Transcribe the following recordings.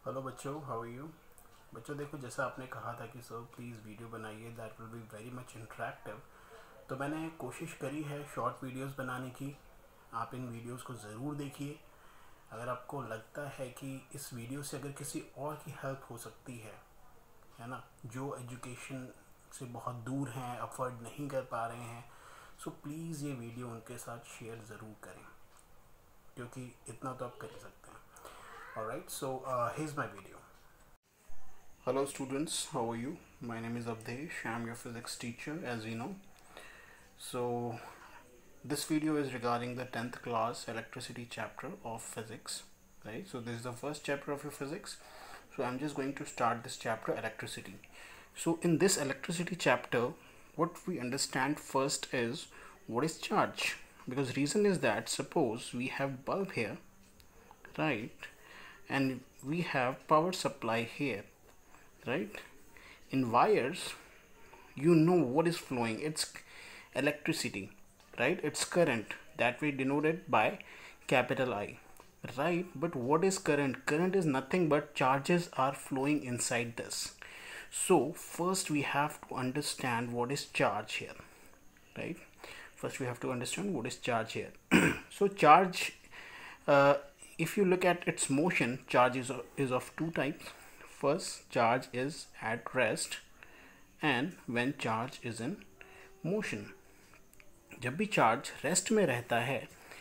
Hello बच्चों, how are you. बच्चों देखो, जैसा आपने कहा था कि सर प्लीज़ वीडियो बनाइए, that will be very much interactive. तो मैंने कोशिश करी है शॉर्ट वीडियोस बनाने की। आप इन वीडियोस को ज़रूर देखिए। अगर आपको लगता है कि इस वीडियो से अगर किसी और की हेल्प हो सकती है ना, जो एजुकेशन से बहुत दूर हैं, अफोर्ड नहीं कर पा रहे हैं, सो प्लीज़ ये वीडियो उनके साथ शेयर ज़रूर करें, क्योंकि इतना तो आप कर ही सकते हैं। Alright, so here is my video. Hello students, how are you? My name is Abdesh. I am your physics teacher, as you know. So this video is regarding the 10th class electricity chapter of physics, right? So this is the first chapter of your physics. So I'm just going to start this chapter, electricity. So in this electricity chapter, what we understand first is what is charge, because reason is that suppose we have bulb here, right, and we have power supply here, right? In wires, you know what is flowing, it's electricity, right? It's current, that we denoted by capital I, right? But what is current? Current is nothing but charges are flowing inside this. So first we have to understand what is charge here, right? First we have to understand what is charge here. So charge, uh, if you look at its motion, charge is of two types. First, charge is at rest, and when charge is in motion. जब भी charge rest में रहता है,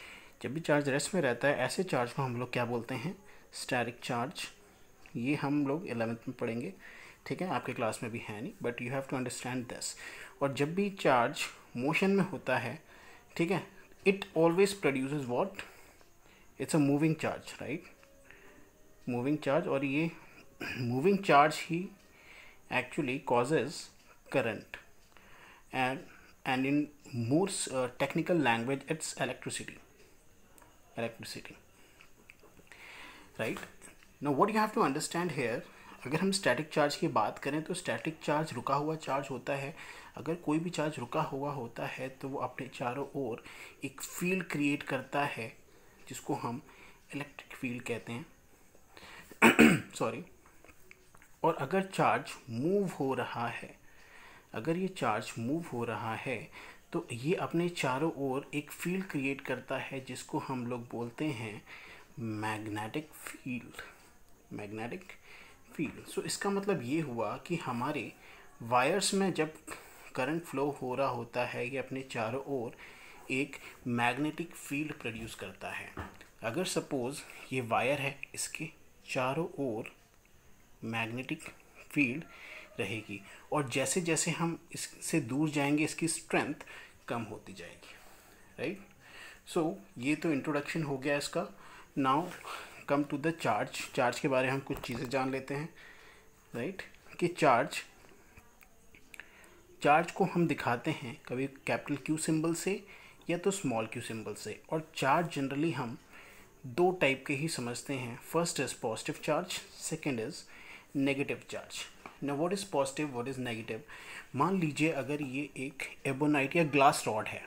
ऐसे charge को हम लोग क्या बोलते हैं? Static charge. ये हम लोग 11th में पढ़ेंगे, ठीक है? आपके क्लास में भी है नहीं, but you have to understand this. और जब भी चार्ज मोशन में होता है, ठीक है, it always produces what? It's a moving charge, right? Moving charge, और ये मूविंग चार्ज ही actually causes current, and in more technical language it's electricity, right? Now what you have to understand here, अगर हम static charge की बात करें तो static charge रुका हुआ चार्ज होता है। अगर कोई भी चार्ज रुका हुआ होता है तो वो अपने चारों ओर एक फील्ड क्रिएट करता है, जिसको हम इलेक्ट्रिक फील्ड कहते हैं। सॉरी। और अगर चार्ज मूव हो रहा है, तो ये अपने चारों ओर एक फील्ड क्रिएट करता है, जिसको हम लोग बोलते हैं मैग्नेटिक फील्ड। सो इसका मतलब ये हुआ कि हमारे वायर्स में जब करंट फ्लो हो रहा होता है, ये अपने चारों ओर एक मैग्नेटिक फील्ड प्रोड्यूस करता है। अगर सपोज ये वायर है, इसके चारों ओर मैग्नेटिक फील्ड रहेगी, और जैसे जैसे हम इससे दूर जाएंगे इसकी स्ट्रेंथ कम होती जाएगी, राइट? सो ये तो इंट्रोडक्शन हो गया इसका। Now come to the charge के बारे में हम कुछ चीज़ें जान लेते हैं, राइट? कि चार्ज को हम दिखाते हैं कभी कैपिटल क्यू सिंबल से या तो स्मॉल क्यू सिंबल से। और चार्ज जनरली हम दो टाइप के ही समझते हैं। First is positive charge, second is negative charge. Now what is positive, what is negative? मान लीजिए अगर ये एक एबोनाइट या ग्लास रॉड है,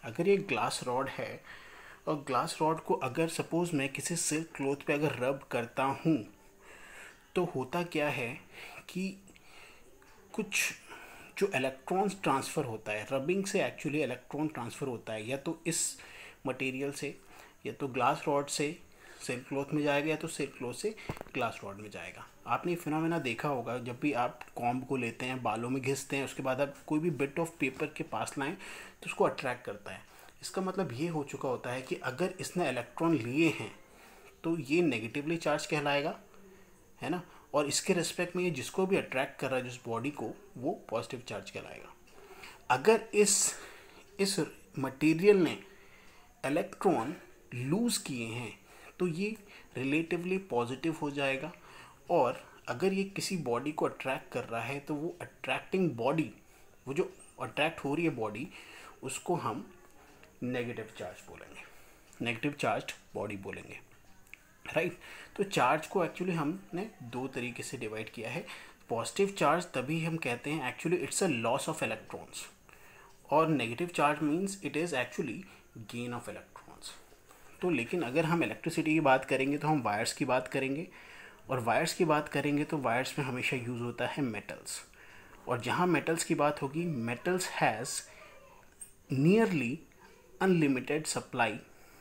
और ग्लास रॉड को अगर सपोज मैं किसी सिल्क क्लॉथ पे अगर रब करता हूँ, तो होता क्या है कि कुछ जो इलेक्ट्रॉन्स ट्रांसफ़र होता है, रबिंग से एक्चुअली इलेक्ट्रॉन ट्रांसफ़र होता है, या तो इस मटेरियल से, या तो ग्लास रॉड से सिल्क क्लॉथ में जाएगा, या तो सिल्क क्लॉथ से ग्लास रॉड में जाएगा। आपने फिनोमेना देखा होगा, जब भी आप कॉम्ब को लेते हैं, बालों में घिसते हैं, उसके बाद आप कोई भी बिट ऑफ पेपर के पास लाएं तो उसको अट्रैक्ट करता है। इसका मतलब ये हो चुका होता है कि अगर इसने इलेक्ट्रॉन लिए हैं तो ये नेगेटिवली चार्ज कहलाएगा, है ना? और इसके रिस्पेक्ट में ये जिसको भी अट्रैक्ट कर रहा है, जिस बॉडी को, वो पॉजिटिव चार्ज कहलाएगा। अगर इस मटेरियल ने इलेक्ट्रॉन लूज़ किए हैं तो ये रिलेटिवली पॉजिटिव हो जाएगा। और अगर ये किसी बॉडी को अट्रैक्ट कर रहा है तो वो अट्रैक्टिंग बॉडी, वो जो अट्रैक्ट हो रही है बॉडी, उसको हम नेगेटिव चार्ज बोलेंगे, नेगेटिव चार्ज बॉडी बोलेंगे, राइट? तो चार्ज को एक्चुअली हमने दो तरीके से डिवाइड किया है। पॉजिटिव चार्ज तभी हम कहते हैं actually it's a loss of electrons, और negative charge means it is actually gain of electrons. तो लेकिन अगर हम इलेक्ट्रिसिटी की बात करेंगे तो हम वायर्स की बात करेंगे, और वायर्स की बात करेंगे तो वायर्स में हमेशा यूज़ होता है मेटल्स, और जहाँ मेटल्स की बात होगी, metals has nearly unlimited supply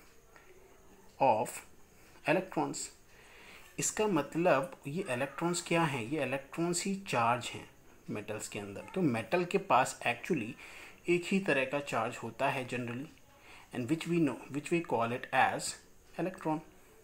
of electrons. इसका मतलब ये इलेक्ट्रॉन्स क्या हैं, ये इलेक्ट्रॉन्स ही चार्ज हैं मेटल्स के अंदर। तो मेटल के पास एक्चुअली एक ही तरह का चार्ज होता है generally, and which we call it as electron,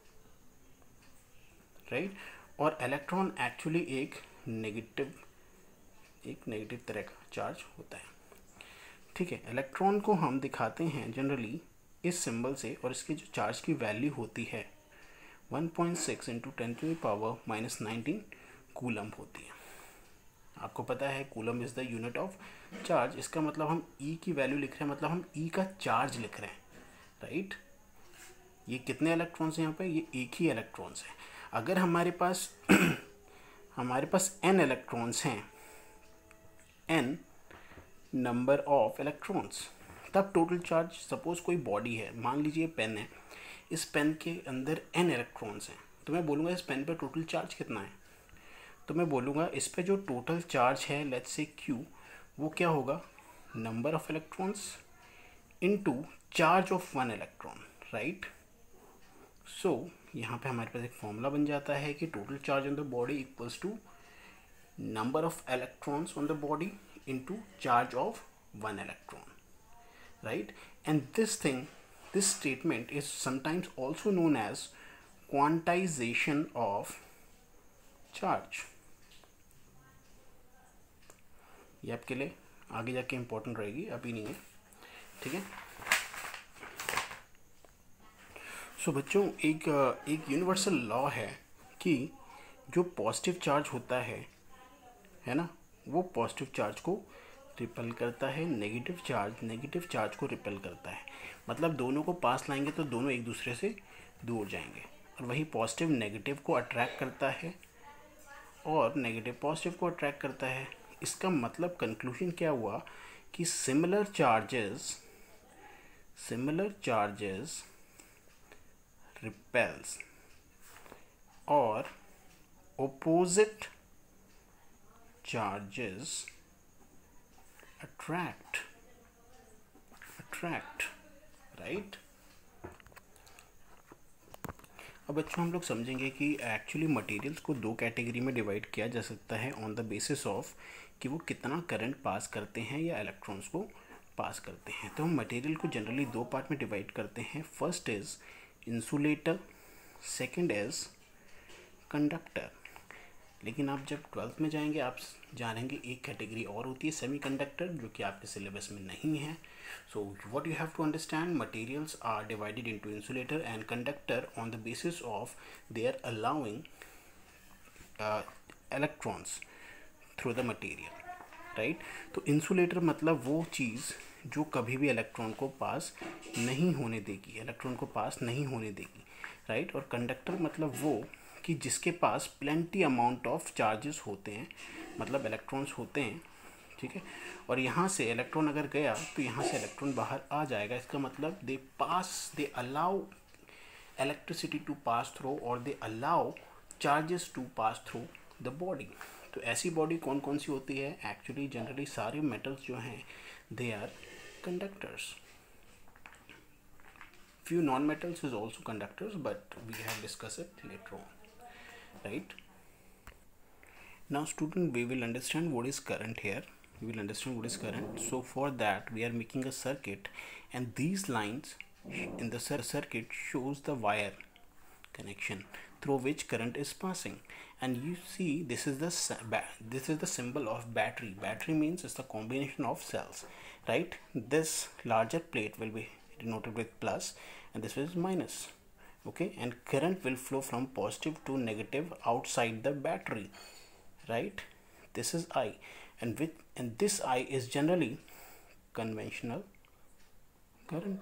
right. और इलेक्ट्रॉन एक्चुअली एक नेगेटिव तरह का चार्ज होता है, ठीक है। इलेक्ट्रॉन को हम दिखाते हैं जनरली इस सिंबल से, और इसकी जो चार्ज की वैल्यू होती है 1.6 इंटू 10⁻⁻19 कूलम होती है। आपको पता है coulomb is the unit of charge. इसका मतलब हम ई की वैल्यू लिख रहे हैं, मतलब हम ई का चार्ज लिख रहे हैं, राइट। ये कितने इलेक्ट्रॉन्स हैं यहाँ पे, ये एक ही इलेक्ट्रॉन्स हैं। अगर हमारे पास n इलेक्ट्रॉन्स हैं, n नंबर ऑफ इलेक्ट्रॉन्स, तब टोटल चार्ज, सपोज कोई बॉडी है, मान लीजिए पेन है, इस पेन के अंदर n इलेक्ट्रॉन्स हैं, तो मैं बोलूँगा इस पेन पे टोटल चार्ज कितना है, तो मैं बोलूँगा इस पे जो टोटल चार्ज है लेट्स से Q, वो क्या होगा, number of electrons into charge of one electron, right. So यहाँ पे हमारे पास एक फॉर्मूला बन जाता है कि total charge on the body equals to number of electrons on the body into charge of one electron, right? And this statement is sometimes also known as quantization of charge. ये आपके लिए आगे जाके important रहेगी, अभी नहीं है, ठीक है। सो बच्चों, एक यूनिवर्सल लॉ है कि जो पॉजिटिव चार्ज होता है ना, वो पॉजिटिव चार्ज को रिपेल करता है, नेगेटिव चार्ज को रिपेल करता है। मतलब दोनों को पास लाएंगे तो दोनों एक दूसरे से दूर जाएंगे, और वही पॉजिटिव नेगेटिव को अट्रैक्ट करता है और नेगेटिव पॉजिटिव को अट्रैक्ट करता है। इसका मतलब कंक्लूजन क्या हुआ कि सिमिलर चार्जेस रिपेल्स और opposite charges attract, right? अब बच्चों हम लोग समझेंगे कि एक्चुअली मटेरियल्स को दो कैटेगरी में डिवाइड किया जा सकता है ऑन द बेसिस ऑफ कि वो कितना करंट पास करते हैं या इलेक्ट्रॉन्स को पास करते हैं। तो हम मटेरियल को जनरली दो पार्ट में डिवाइड करते हैं। First is insulator, second is conductor. लेकिन आप जब 12th में जाएंगे आप जानेंगे एक कैटेगरी और होती है सेमीकंडक्टर, जो कि आपके सिलेबस में नहीं है। So what you have to understand, materials are divided into insulator and conductor on the basis of they are allowing electrons through the material, right. तो इंसुलेटर मतलब वो चीज़ जो कभी भी इलेक्ट्रॉन को पास नहीं होने देगी, राइट। और कंडक्टर मतलब वो कि जिसके पास प्लेंटी अमाउंट ऑफ चार्जेस होते हैं, मतलब इलेक्ट्रॉन्स होते हैं, ठीक है। और यहाँ से इलेक्ट्रॉन अगर गया तो यहाँ से इलेक्ट्रॉन बाहर आ जाएगा। इसका मतलब they allow electricity to pass through और they allow charges to pass through the body. तो ऐसी बॉडी कौन कौन सी होती है, एक्चुअली जनरली सारे मेटल्स जो हैं they are conductors. Few non-metals is also conductors, but we have discussed it later on, right? Now student, we will understand what is current here. So for that we are making a circuit, and these lines in the circuit shows the wire connection through which current is passing. And you see this is the symbol of battery. Battery means it's the combination of cells, right? This larger plate will be denoted with plus and this is minus, okay. And current will flow from positive to negative outside the battery, right? This is I, and this I is generally conventional current,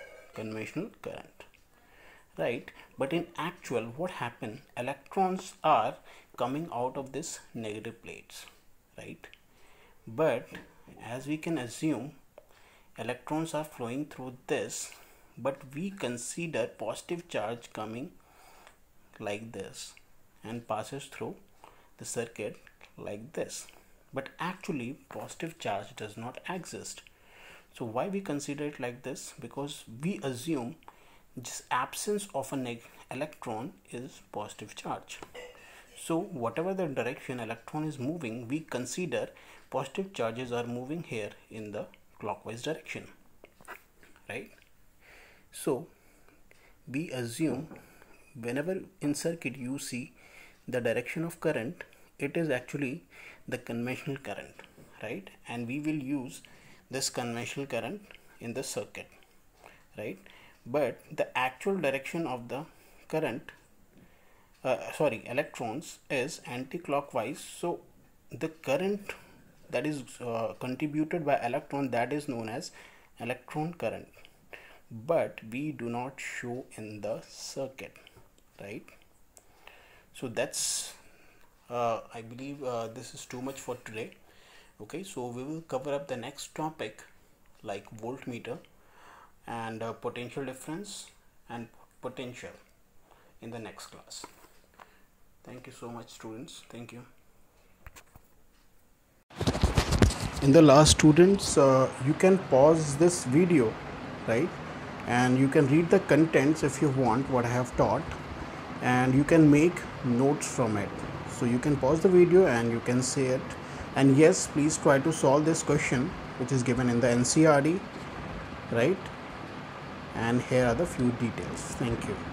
right. But in actual what happen, electrons are coming out of this negative plates, right? But as we can assume electrons are flowing through this, but we consider positive charge coming like this and passes through the circuit like this. But actually positive charge does not exist. So why we consider it like this? Because we assume just absence of an electron is positive charge. So whatever the direction electron is moving, we consider positive charges are moving here in the clockwise direction, right? So we assume whenever in circuit you see the direction of current, it is actually the conventional current, right? And we will use this conventional current in the circuit, right? But the actual direction of the current electrons is anti-clockwise. So the current that is contributed by electron, that is known as electron current, but we do not show in the circuit, right? So that's I believe this is too much for today. Okay, so we will cover up the next topic like voltmeter and potential difference and potential in the next class. Thank you so much, students. Thank you. In the last, students, you can pause this video, right? And you can read the contents if you want what I have taught, and you can make notes from it. So you can pause the video and you can say it. And yes, please try to solve this question which is given in the NCERT, right? And here are the few details. Thank you.